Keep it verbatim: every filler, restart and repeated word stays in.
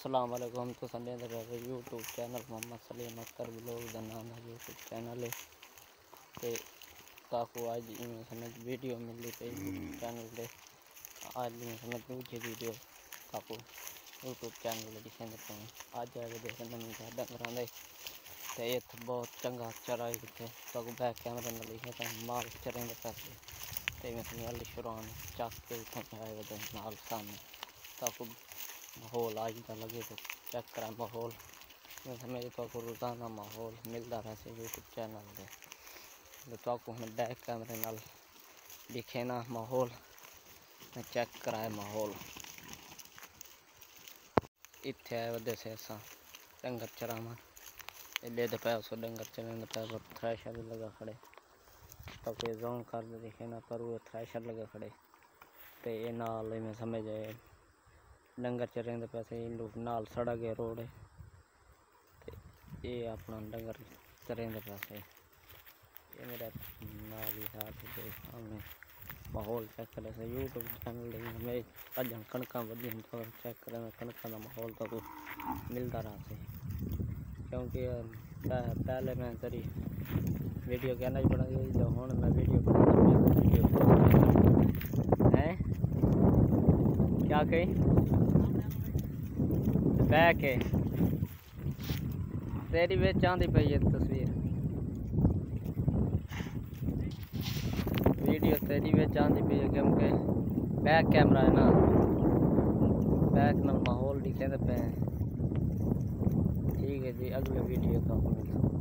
अस्सलाम वालेकुम। तो Sunday YouTube channel Mohammad Salim Akhtar blog का नाम है यूट्यूब चैनल है। तो ताकू आज इमें समझ वीडियो मिली पे यूट्यूब चैनल पे आज इमें समझ दूसरी वीडियो ताकू यूट्यूब चैनल दिखे देते हैं। आज आए देखे नवी डंगर दे तो ये बहुत चंगा चराई थे ताकू बैक कैमरे में लिखे थे माल चरें पैसे तो इमें समझ अली शुरान चक के इतने आए वे नाल सामने ताकू माहौल आज का लगे तो चेक करा माहौल में समझ तो रोज़ाना माहौल मिलता रहे यूट्यूब चैनल पे तो आपको हम बैक कैमरे नाल दिखे ना माहौल में चेक कराए माहौल इतने आए वे से असा डंगर चरावन ले तो पै सो डंगर चलें पै थ्रैशर भी लगा खड़े तो कोई जोन कर दिखे ना पर वो थ्रैशर लगे खड़े तो ये नाल में समझ आए डंगर चरें दे पैसे लोग नाल सड़क है रोड है तो ये अपना डंगर चरें दे पैसे ये मेरा नाल ही साथ सामने माहौल चेक करे से यूट्यूब चैनल हमें अजन कणक वधी तो चेक करें कणक का माहौल तो कुछ मिलता रहा से क्योंकि पहले मैं तेरी वीडियो कहना ही बना गई तो हूँ मैं वीडियो बना वीडियो है क्या कही बैक है तेरी वे चांदी पई है तस्वीर वीडियो तेरी वे चांदी पई है क्योंकि बैक कैमरा है ना बैक ना माहौल दिखे तो पे ठीक है जी अगले वीडियो का